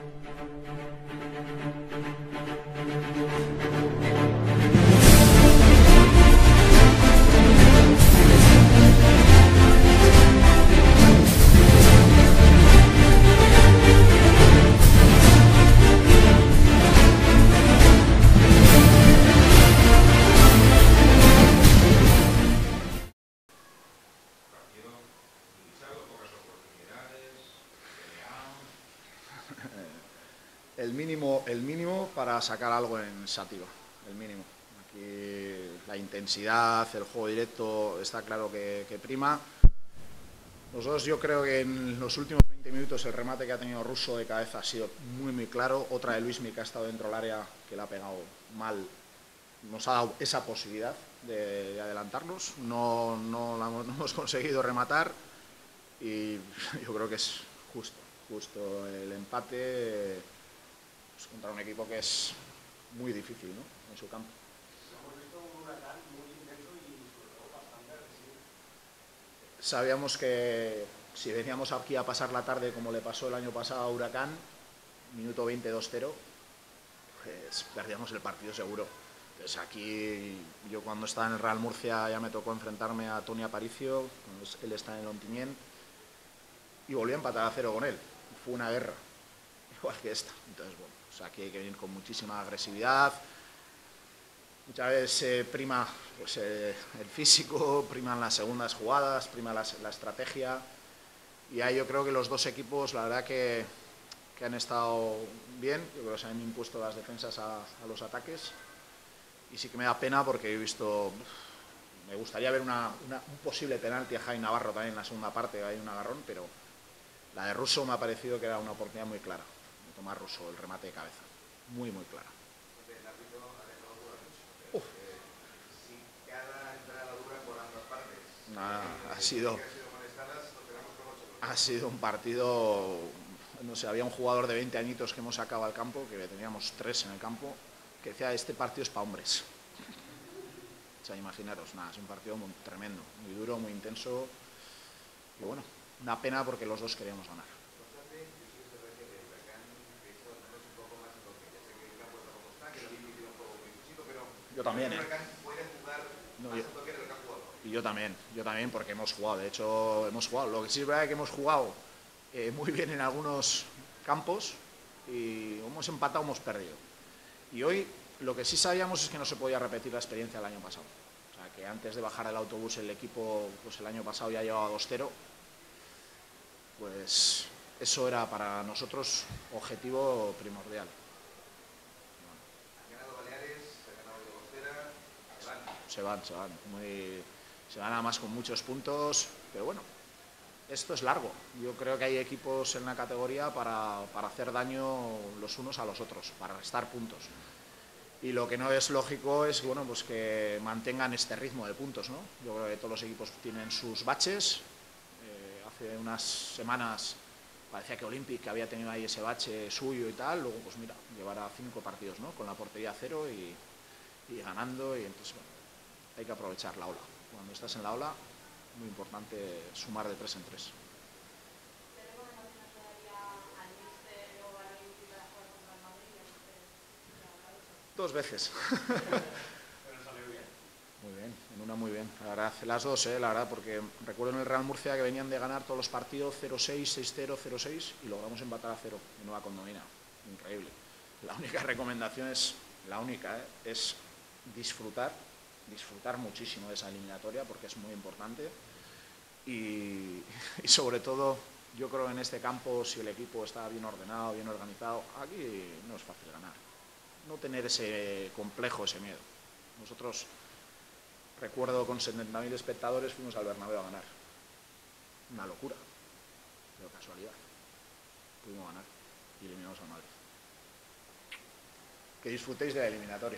El mínimo para sacar algo en Sativa, el mínimo. Aquí la intensidad, el juego directo está claro que prima. Nosotros yo creo que en los últimos 20 minutos el remate que ha tenido Russo de cabeza ha sido muy claro. Otra de Luismi que ha estado dentro del área, que le ha pegado mal, nos ha dado esa posibilidad de adelantarnos. No hemos conseguido rematar y yo creo que es justo el empate contra un equipo que es muy difícil, ¿no?, en su campo. Hemos visto un Huracán muy intenso y sobre todo bastante agresivo. Sabíamos que si veníamos aquí a pasar la tarde como le pasó el año pasado a Huracán, minuto 20, 2-0, pues perdíamos el partido seguro. Entonces aquí, yo cuando estaba en el Real Murcia ya me tocó enfrentarme a Toni Aparicio, él está en el Ontinyent, y volví a empatar a 0 con él. Fue una guerra, igual que esta. Entonces, bueno, o sea, aquí hay que venir con muchísima agresividad. Muchas veces prima pues, el físico, priman las segundas jugadas, prima la estrategia. Y ahí yo creo que los dos equipos, la verdad que han estado bien. Yo creo que se han impuesto las defensas a los ataques. Y sí que me da pena porque he visto... Me gustaría ver un posible penalti a Javi Navarro también en la segunda parte, hay un agarrón, pero la de Russo me ha parecido que era una oportunidad muy clara. De tomar Russo el remate de cabeza. Muy clara. Si cada entrada dura por ambas partes. Ha sido un partido, no sé, había un jugador de 20 añitos que hemos sacado al campo, que teníamos 3 en el campo, que decía, este partido es para hombres. O sea, imaginaros, nada, es un partido muy tremendo, muy duro, muy intenso, y bueno, una pena porque los dos queríamos ganar. Yo también, Y yo también, porque hemos jugado, de hecho hemos jugado. Lo que sí es verdad es que hemos jugado muy bien en algunos campos y hemos empatado, hemos perdido. Y hoy lo que sí sabíamos es que no se podía repetir la experiencia del año pasado. O sea, que antes de bajar el autobús el equipo, pues el año pasado ya llevaba 2-0, pues eso era para nosotros objetivo primordial. Se van además con muchos puntos, pero bueno, esto es largo. Yo creo que hay equipos en la categoría para hacer daño los unos a los otros, para restar puntos. Y lo que no es lógico es, bueno, pues que mantengan este ritmo de puntos, ¿no? Yo creo que todos los equipos tienen sus baches. Hace unas semanas parecía que Olympic había tenido ahí ese bache suyo y tal, luego pues mira, llevará 5 partidos, ¿no?, con la portería a 0 y ganando, y entonces bueno, hay que aprovechar la ola. Cuando estás en la ola, muy importante sumar de 3 en 3. ¿Qué recomendaciones le daría al míster o al Olympique para jugar contra el Madrid? 2 veces. Pero salió bien. Muy bien, en una muy bien. La verdad, las dos, la verdad, porque recuerdo en el Real Murcia que venían de ganar todos los partidos 0-6, 6-0, 0-6 y logramos empatar a 0 en Nueva Condomina. Increíble. La única recomendación es disfrutar muchísimo de esa eliminatoria porque es muy importante y sobre todo yo creo que en este campo, si el equipo está bien ordenado, bien organizado, aquí no es fácil ganar. No tener ese complejo, ese miedo. Nosotros, recuerdo, con 70.000 espectadores fuimos al Bernabéu a ganar. Una locura, pero casualidad. Pudimos ganar y eliminamos al Madrid. Que disfrutéis de la eliminatoria.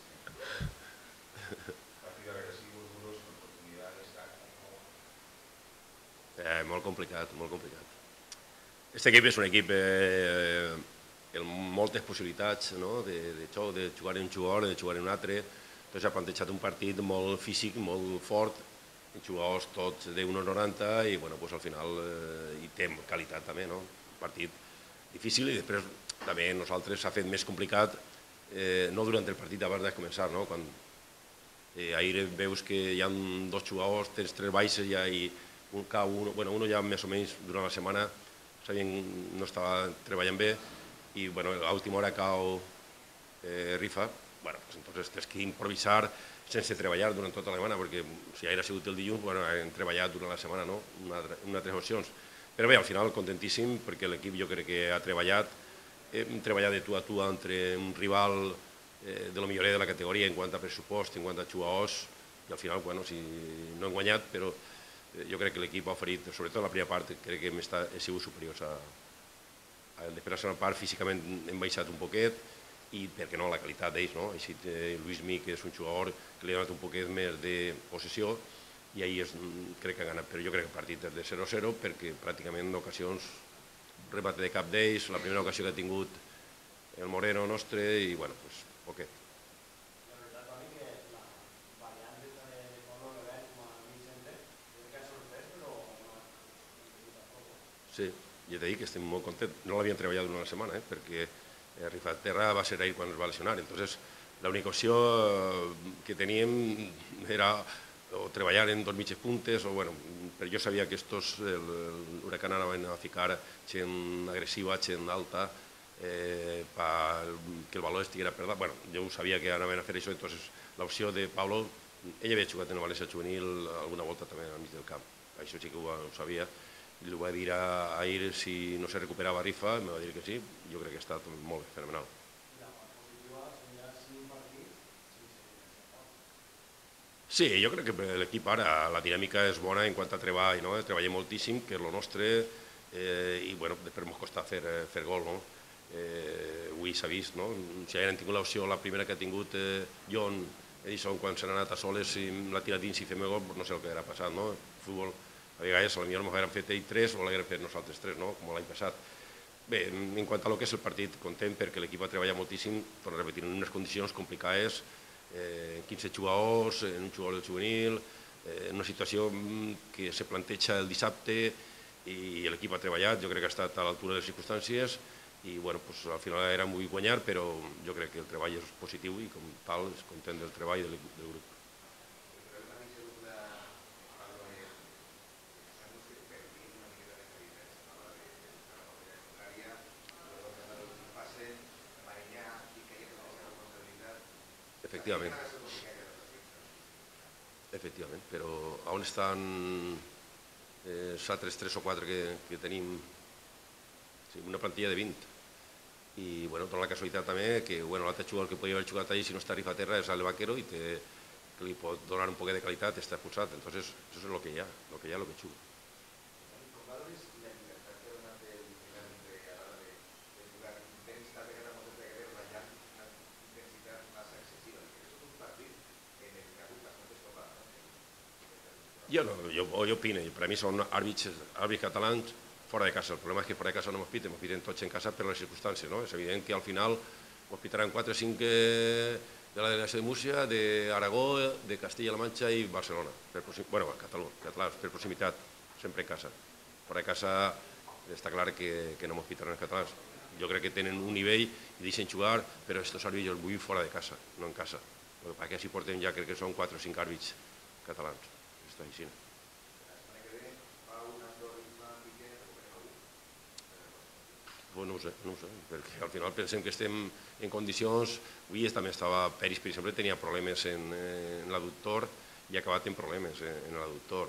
Molt complicat. Aquest equip és un equip amb moltes possibilitats, no?, de jugar en un jugador, de jugar en un altre. Entonces ha plantejat un partit molt físic, molt fort, jugadors tots de 1,90 i bueno, pues al final hi té qualitat també, no? Un partit difícil i després també nosaltres s'ha fet més complicat, no durant el partit abans de començar, no? Quan ahir veus que hi ha dos jugadors, tens tres baixes i uno ja més o menys durant la setmana no estava treballant bé i a l'última hora cau Rifa, entonces tens que improvisar sense treballar durant tota la setmana, perquè si ahir ha sigut el dilluns, hem treballat durant la setmana, no? Una altres opcions. Però bé, al final contentíssim perquè l'equip jo crec que ha treballat, hem treballat de tu a tu entre un rival de lo millorer de la categoria en quant a pressupost, en quant a jugadors, i al final, si no hem guanyat, però jo crec que l'equip ha oferit, sobretot la primera part, crec que he sigut superiors a... Després la segona part físicament hem baixat un poquet, i per què no, la qualitat d'ells, no? Així Luis Mi, que és un jugador que li ha donat un poquet més de possessió, i ahir crec que ha ganat, però jo crec que el partit és de 0-0, perquè pràcticament en ocasions remate de cap d'ells, la primera ocasió que ha tingut el Moreno nostre, i poquet. La veritat, Toni, que la variant de Pablo Levet com a mig centre, crec que ha sorprès, però no ha sorprès tampoc. Sí, ja t'he dit que estem molt contents. No l'havien treballat durant una setmana, perquè Rifaterra va ser ahir quan es va lesionar. Entonces, l'única opció que teníem era o treballar en dos mitges puntes, però jo sabia que l'Huracán anaven a ficar gent agressiva, gent alta, que el valor estiguera per dalt. Jo ho sabia que anaven a fer això, entonces l'opció de Pablo, ell havia jugat en el València juvenil alguna volta també al mig del camp, això sí que ho sabia, i li va dir ahir si no se recuperava Rifa, em va dir que sí, jo crec que ha estat molt fenomenal. I la part positiva seria 5 partits sense Pau. Sí, jo crec que l'equip ara, la dinàmica és bona en quant a treball, no? Treballem moltíssim, que és el nostre, i després ens costa fer gol, no? Avui s'ha vist, no? Si hagueren tingut l'opció, la primera que ha tingut John Edison quan s'han anat a soles i l'ha tirat dins i fem el gol, no sé el que hauria passat, no? El futbol, a vegades, potser ens hagueren fet ell 3 o l'hagueren fet nosaltres 3, no? Com l'any passat. Bé, en quant a lo que és el partit, content perquè l'equip ha treballat moltíssim, torno a repetir, en unes condicions complicades, 15 jugadors, en un jugador del juvenil, en una situació que se planteja el dissabte i l'equip ha treballat, jo crec que ha estat a l'altura de les circumstàncies i al final era vull guanyar, però jo crec que el treball és positiu i com tal és content del treball del grup. Efectivament, però on estan els altres 3 o 4 que tenim? Una plantilla de 20. I dona la casualitat també que l'altre jugador que podria haver jugat allí si no està a Rifaterra és el Vaquero i que li pot donar un poc de qualitat, està expulsat. Entonces, això és el que hi ha, el que juga. Jo opino, per a mi són àrbits catalans fora de casa. El problema és que fora de casa no mos piten tots en casa per les circumstàncies. És evident que al final mos pitaran 4 o 5 de la delegació de Múrcia, d'Aragó, de Castilla-La Manxa i Barcelona. Català, per proximitat, sempre en casa. Fora de casa està clar que no mos pitaran els catalans. Jo crec que tenen un nivell i deixen jugar, però aquests àrbits els vull fora de casa, no en casa. Perquè així portem ja, crec que són 4 o 5 àrbits catalans. Està així. No ho sé, perquè al final pensem que estem en condicions... Avui també estava... Peris, per exemple, tenia problemes en l'adductor i ha acabat en problemes en l'adductor.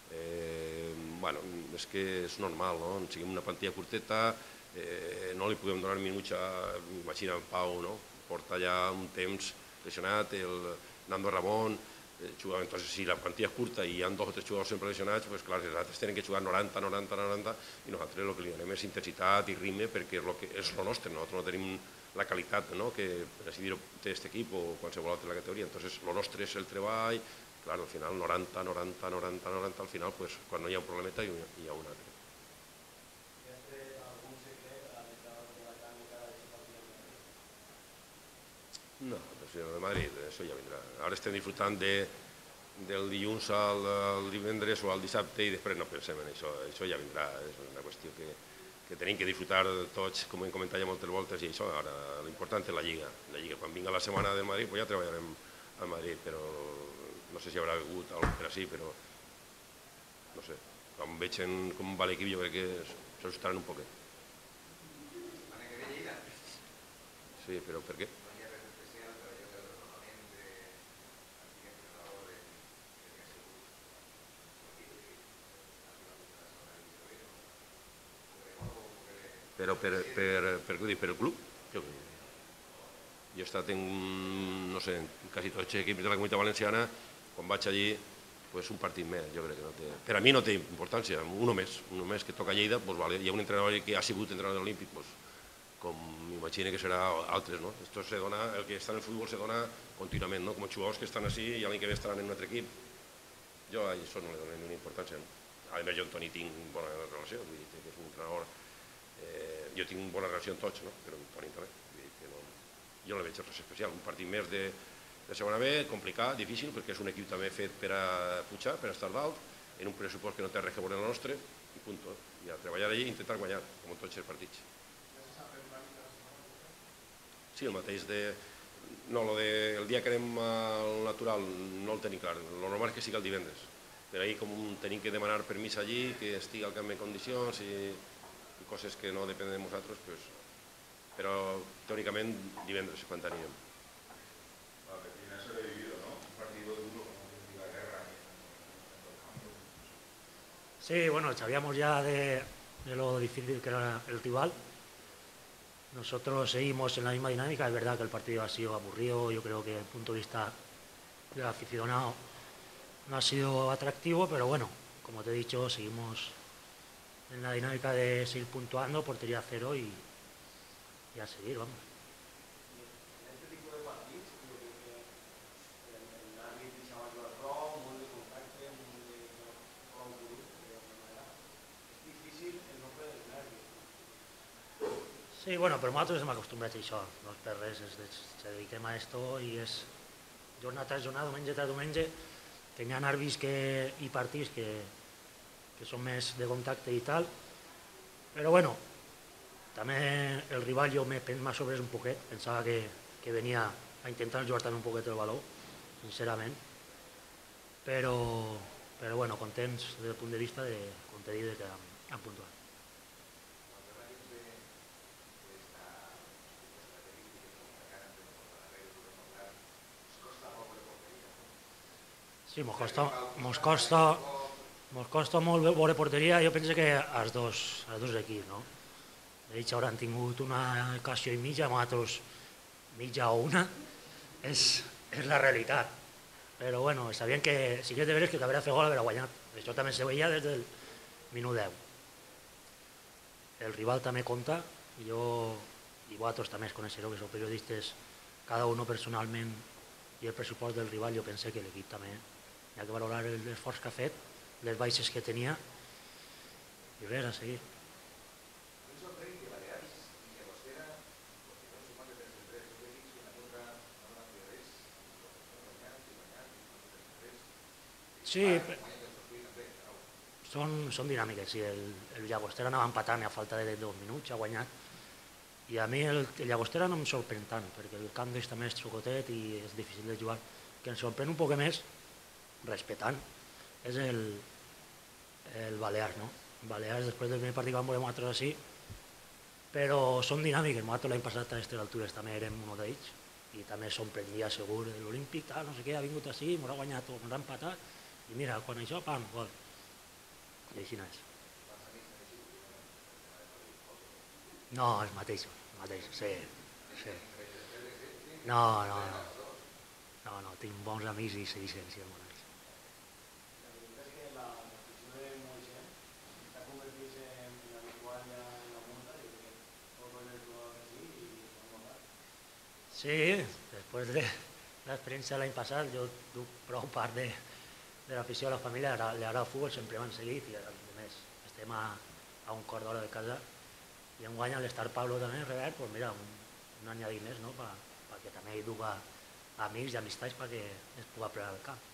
És que és normal, no? Siguem una plantilla curteta, no li podem donar minuts a... Imagina el Pau, no? Porta ja un temps lesionat, el Nando Ramon... Entonces, si la plantilla és curta i hi ha 2 o 3 jugadors sempre lesionats, doncs clar, els altres tenen que jugar 90, 90, 90 i nosaltres el que li donem és intensitat i ritme perquè és el nostre, nosaltres no tenim la qualitat que, per així dir-ho, té aquest equip o qualsevol altre de la categoria. Entonces, el nostre és el treball, clar, al final 90, 90, 90, 90, al final, quan no hi ha un problemeta hi ha un altre. No, de Madrid, això ja vindrà. Ara estem disfrutant del dilluns al divendres o al dissabte i després no pensem en això. Això ja vindrà, és una qüestió que que tenim que disfrutar tots, com hem comentat ja moltes voltes, i això, ara l'important és la Lliga. Quan vinga la setmana del Madrid, ja treballarem al Madrid, però no sé si hi haurà hagut alguna per així, però no sé, quan veig com va l'equip jo crec que s'assustaran un poquet. L'any que ve Lleida? Sí, però per què? No hi ha res especial, però jo crec que normalment l'antic entrenador que ha sigut Però per què ho dic? Per el club? Jo he estat en, no sé, en quasi tots els equips de la Comunitat Valenciana, quan vaig allí, pues un partit més, jo crec que no té... Per a mi no té importància, un només que toca Lleida, pues vale, hi ha un entrenador que ha sigut entrenador olímpic, pues, com m'imagino que serà altres, no? Esto se dona, el que està en el futbol se dona contínuament, no? Com els jugadors que estan així i l'any que ve estaran en un altre equip. Jo a això no li dono ni importància, no? A més, jo amb Toni tinc bona relació, vull dir que és un entrenador... Jo tinc bona relació amb tots, no? Però amb Toni també, vull dir que no... Jo no veig res especial, un partit més de segona B, complicat, difícil, perquè és un equip també fet per a pujar, per a estar dalt, en un pressupost que no té res a veure amb el nostre, i punt. I a treballar allà i intentar guanyar, com en tots els partits. Sí, el mateix de... No, el dia que anem al natural no el tenim clar, el normal és que sigui el divendres. Per ahir com tenim que demanar permís allí, que estigui al camp en condicions i coses que no depenen de nosaltres, pues, però teòricament divendres quan teníem. Sí, bueno, sabíamos ya de lo difícil que era el rival. Nosotros seguimos en la misma dinámica. Es verdad que el partido ha sido aburrido. Yo creo que desde el punto de vista del aficionado no ha sido atractivo, pero bueno, como te he dicho, seguimos en la dinámica de seguir puntuando, portería cero y a seguir, vamos. En este tipo de partits, jo crec que l'àrbit deixa jugar prou, molt de contacte, molt de prou brut, d'alguna manera. És difícil el no perdre els nervis. Sí, bueno, però nosaltres hem acostumbrats a això, no és per res, se dediquem a esto i és jornada tras jornada, diumenge tras diumenge, que hi ha nervis i partits que són més de contacte i tal, però bueno, també el rival jo m'ha sorprès un poquet, pensava que venia a intentar jugar també un poquet el valor, sincerament, però bueno, contents des del punt de vista de, com t'he dit, que han puntuat. Sí, mos costa molt veure porteria, jo penso que als dos equips, no? Ells hauran tingut una ocasió i mitja, nosaltres mitja o una, és la realitat. Però bueno, sabien que sí que és de veres que haver fet gol haver guanyat. Això també se veia des del minut 10. El rival també compta, i vosaltres també es coneixereu, que sou periodistes, cada un personalment, i el pressupost del rival, jo penso que l'equip també hi ha que valorar l'esforç que ha fet, les baixes que tenia, i res, a seguir. Em sorprèn que Balears i Llagostera continuen sumant de 3-3, dos equips que en la contra no van fer res, Sí, són dinàmiques, sí. El Llagostera anava empatant a falta de 2 minuts, ha guanyat, i a mi el Llagostera no em sorprèn tant, perquè el camp d'eix també és xocotet i és difícil de jugar. El que em sorprèn un poc més, respetant, és el Balears, no? Balears, després del primer partit que vam veure nosaltres així, però són dinàmiques. Nosaltres l'any passat a aquestes altures també érem un d'ells i també sorprenia segur l'Olímpic, no sé què, ha vingut així, ens ha guanyat, ens ha empatat, i mira, quan això, pam, gol. I així no és. No, els mateixos, sí. No, tinc bons amics i segueixen sent bons amics. La veritat és que l'afició de Moixent està convertint-se en habitual ja en la munta, i que tots els jugadors així i s'han muntat. Sí, després de l'experiència de l'any passat, jo duc prou part de l'afició de la família, li agrada el futbol, sempre m'han seguit, i a més estem a un quart d'hora de casa, i enguany a l'Star Pablo també, Robert, doncs mira, un any més, no?, perquè també hi duga amics i amistats perquè es pugui apretar al camp.